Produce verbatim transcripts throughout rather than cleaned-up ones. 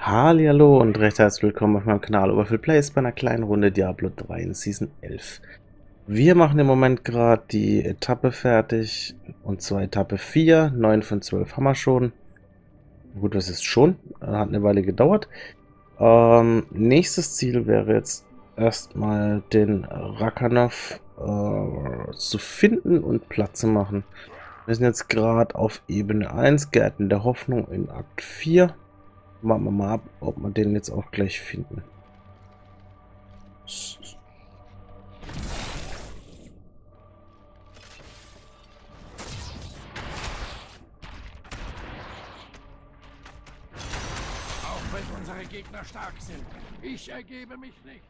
Hallihallo und recht herzlich willkommen auf meinem Kanal Overfill Plays bei einer kleinen Runde Diablo drei in Season elf. Wir machen im Moment gerade die Etappe fertig, und zwar Etappe vier, neun von zwölf haben wir schon. Gut, das ist schon, hat eine Weile gedauert. Ähm, nächstes Ziel wäre jetzt erstmal den Rakanov äh, zu finden und platt zu machen. Wir sind jetzt gerade auf Ebene eins, Gärten der Hoffnung in Akt vier. Warten wir mal ab, ob wir den jetzt auch gleich finden. Auch wenn unsere Gegner stark sind, ich ergebe mich nicht.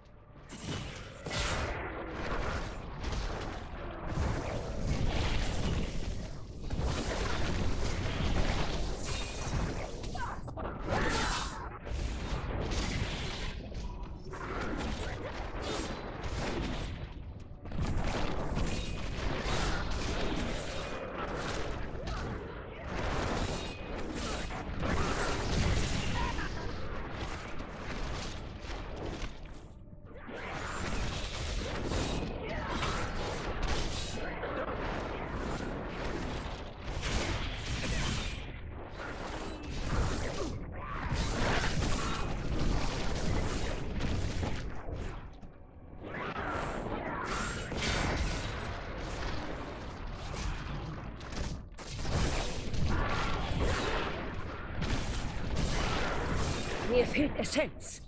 Mir fehlt Essenz.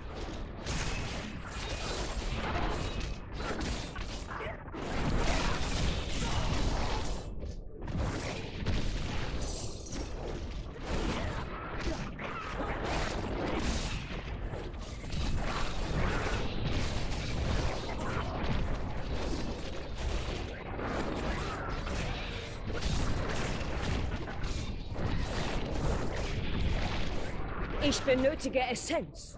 Ich benötige Essenz.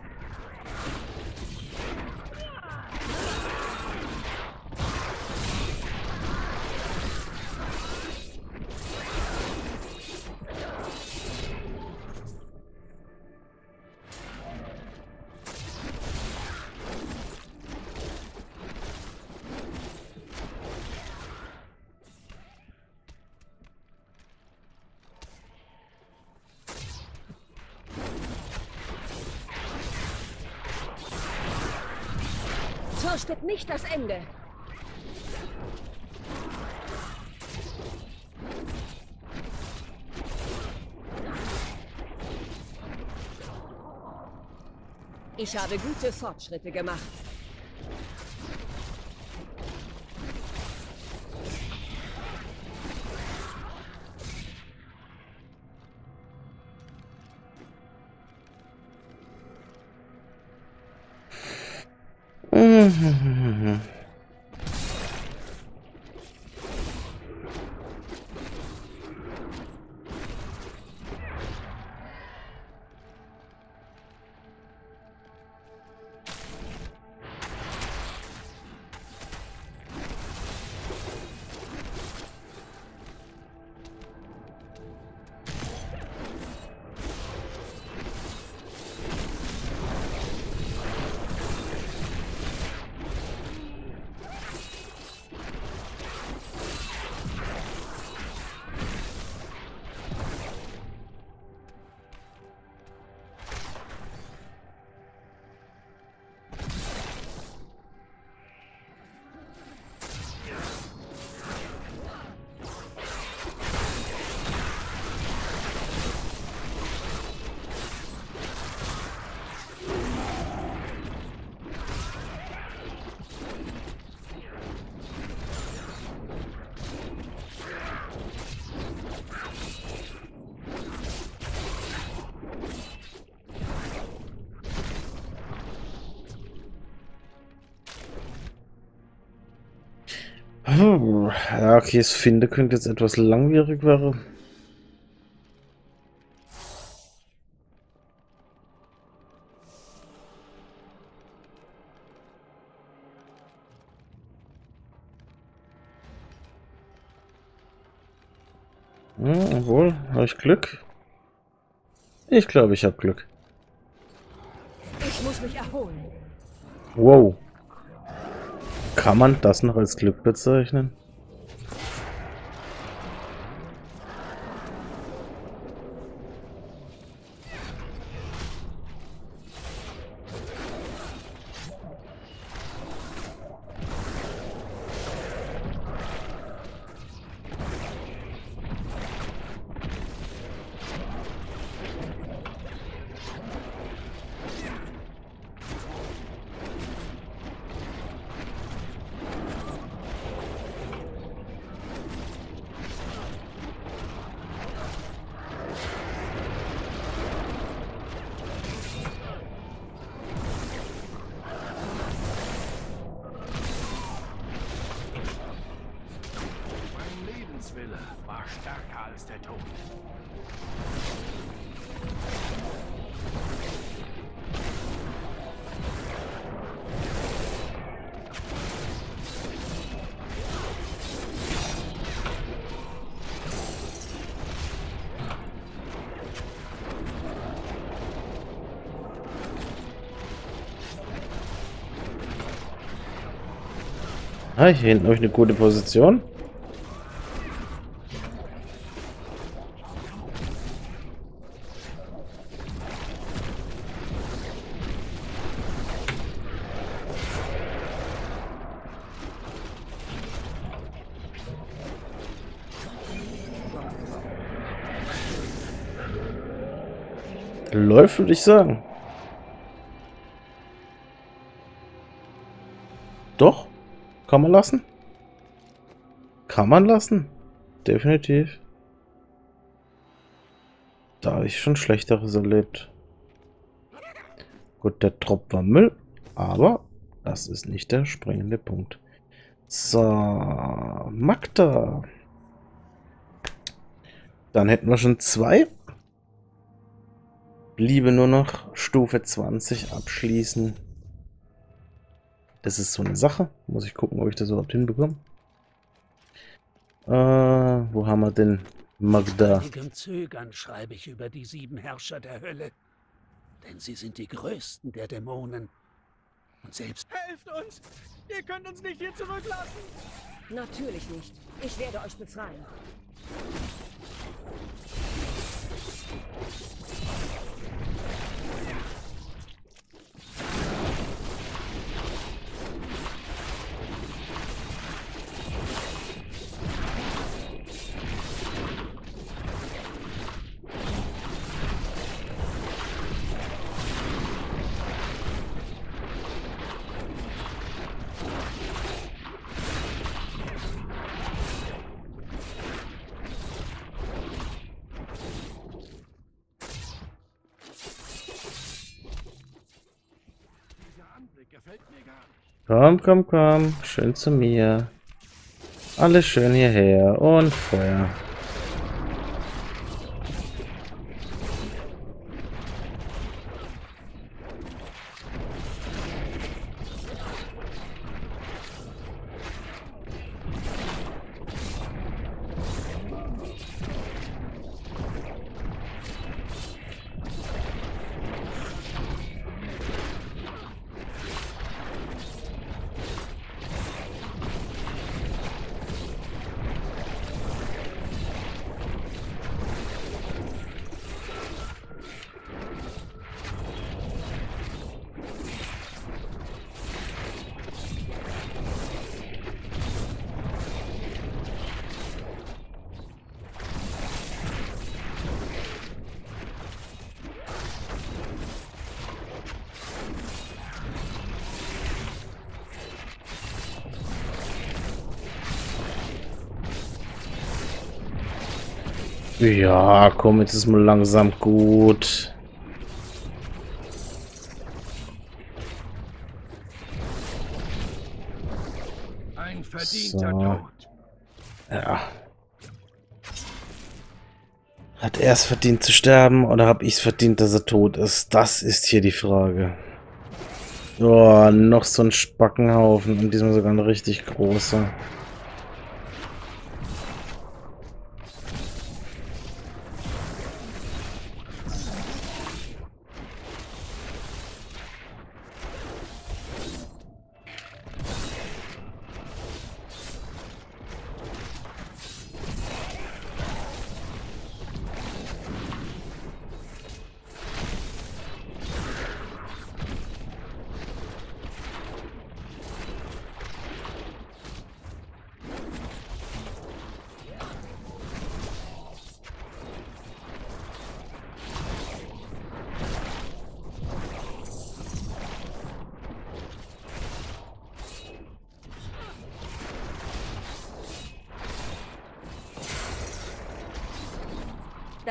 Fürchtet nicht das Ende. Ich habe gute Fortschritte gemacht. Mhm. Hm, ja, okay, das Finde könnte jetzt etwas langwierig werden. Hm, obwohl, habe ich Glück? Ich glaube, ich habe Glück. mich erholen. Wow. Kann man das noch als Glück bezeichnen? War stärker als der Tod. Ah, hier hinten habe ich eine gute Position. Läuft, würde ich sagen. Doch. Kann man lassen. Kann man lassen. Definitiv. Da habe ich schon Schlechteres erlebt. Gut, der Drop war Müll. Aber das ist nicht der springende Punkt. So. Magda. Dann hätten wir schon zwei. Bliebe nur noch Stufe zwanzig abschließen. Das ist so eine Sache. Muss ich gucken, ob ich das überhaupt hinbekomme. Äh, wo haben wir denn Magda? Mit einigem Zögern schreibe ich über die sieben Herrscher der Hölle. Denn sie sind die größten der Dämonen. Und selbst... Helft uns! Ihr könnt uns nicht hier zurücklassen! Natürlich nicht. Ich werde euch befreien. Gefällt mir gar nicht. Komm, komm, komm. Schön zu mir. Alles schön hierher. Und Feuer. Ja, komm, jetzt ist mal langsam gut. Ein verdienter So. Tod. Ja. Hat er es verdient zu sterben oder habe ich es verdient, dass er tot ist? Das ist hier die Frage. Oh, noch so ein Spackenhaufen und diesmal sogar ein richtig großer.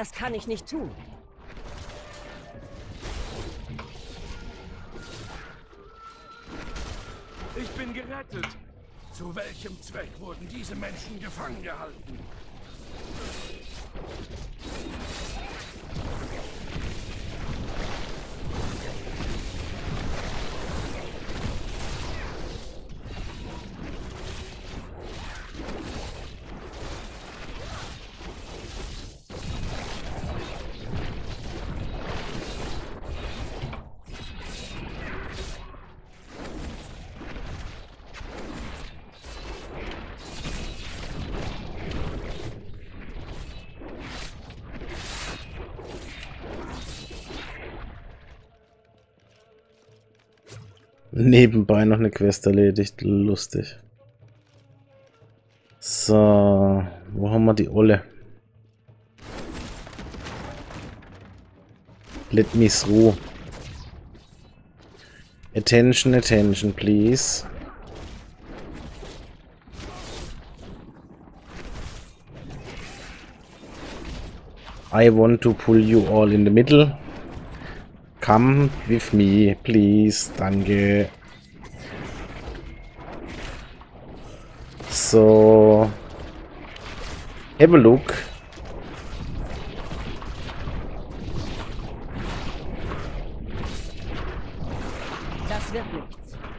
Das kann ich nicht tun. Ich bin gerettet. Zu welchem Zweck wurden diese Menschen gefangen gehalten? Nebenbei noch eine Quest erledigt. Lustig. So, wo haben wir die Olle? Let me through. Attention, attention, please. I want to pull you all in the middle. Come with me, please. Danke. So. Have a look. Das wird nichts.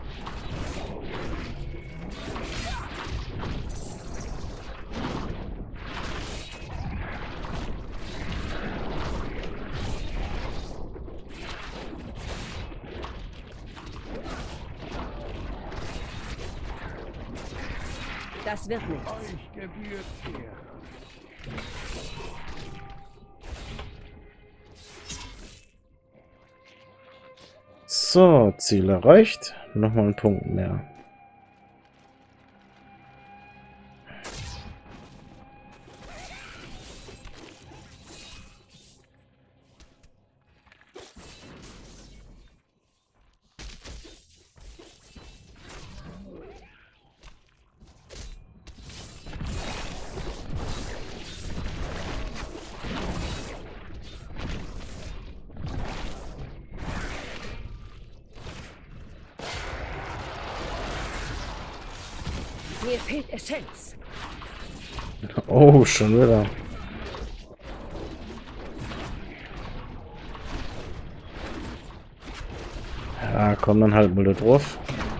Das wird nichts. Euch gebührt Ehre. So, Ziel erreicht. Nochmal ein Punkt mehr. Mir fehlt Essenz. Oh, schon wieder. Ja, komm dann halt mal da drauf.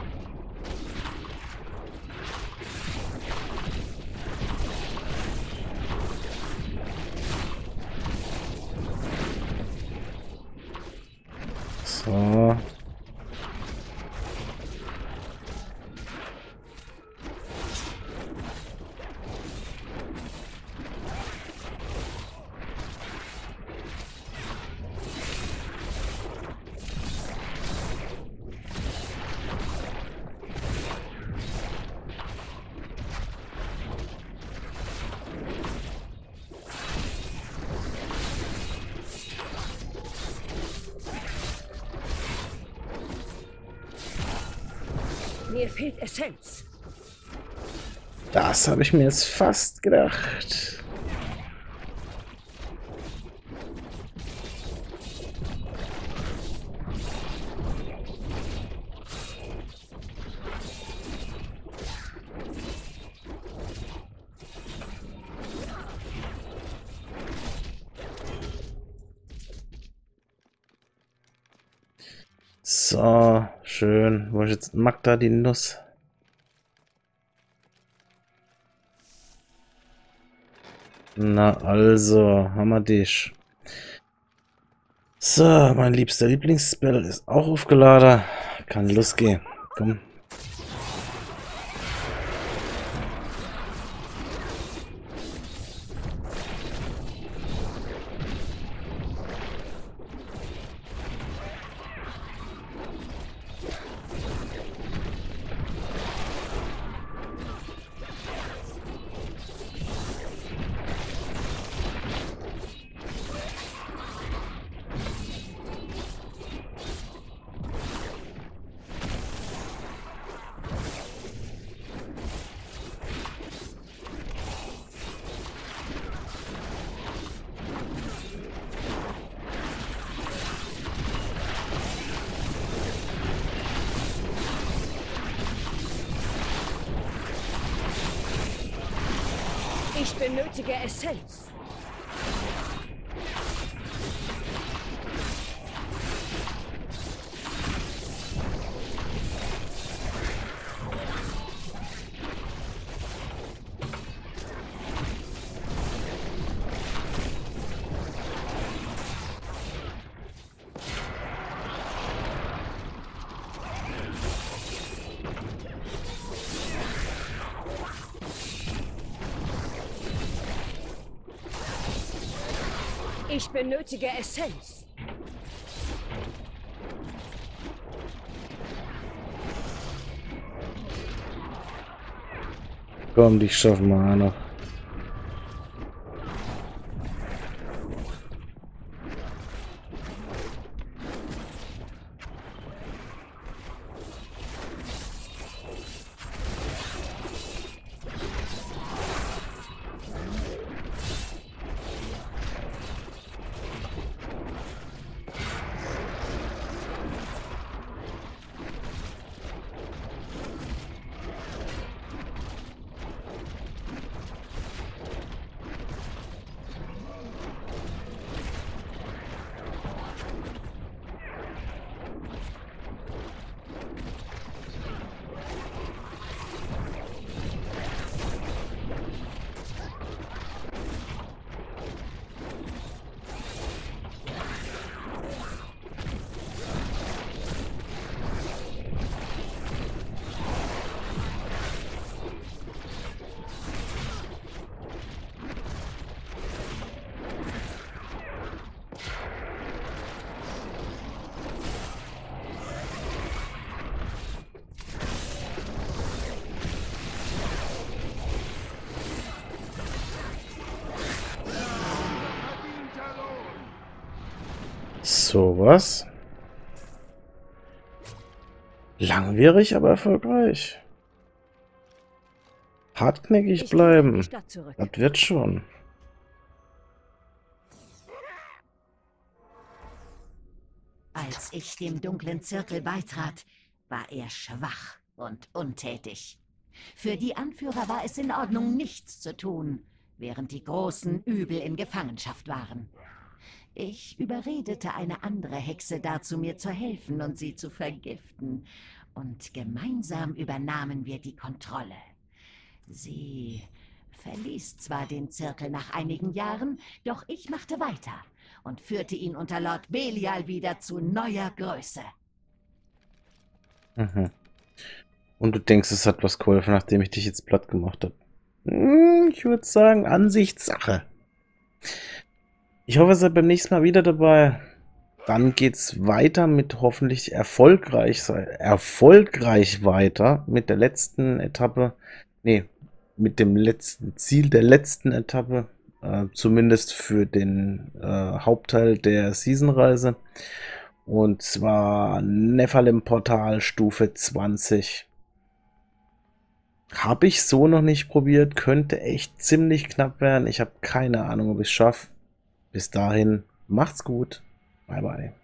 So. Mir fehlt Essenz. Das habe ich mir jetzt fast gedacht. So, schön. Wo ist jetzt Magda die Nuss? Na also, haben wir dich. So, mein liebster Lieblingsspell ist auch aufgeladen. Kann losgehen. Komm. Ich benötige Essenz. Ich benötige Essenz. Komm, dich schaffen wir noch. Sowas. Langwierig, aber erfolgreich. Hartnäckig Ich kehre in bleiben. die Stadt zurück. Das wird schon. Als ich dem dunklen Zirkel beitrat, war er schwach und untätig. Für die Anführer war es in Ordnung, nichts zu tun, während die großen Übel in Gefangenschaft waren. Ich überredete eine andere Hexe dazu, mir zu helfen und sie zu vergiften. Und gemeinsam übernahmen wir die Kontrolle. Sie verließ zwar den Zirkel nach einigen Jahren, doch ich machte weiter und führte ihn unter Lord Belial wieder zu neuer Größe. Mhm. Und du denkst, es hat was geholfen, nachdem ich dich jetzt platt gemacht habe? Hm, ich würde sagen, Ansichtssache. Ich hoffe, ihr seid beim nächsten Mal wieder dabei. Dann geht's weiter mit hoffentlich erfolgreich sein. Erfolgreich weiter mit der letzten Etappe. Nee, mit dem letzten Ziel der letzten Etappe. Äh, zumindest für den äh, Hauptteil der Seasonreise. Und zwar Nephalem-Portal Stufe zwanzig. Habe ich so noch nicht probiert. Könnte echt ziemlich knapp werden. Ich habe keine Ahnung, ob ich es schaffe. Bis dahin, macht's gut. Bye, bye.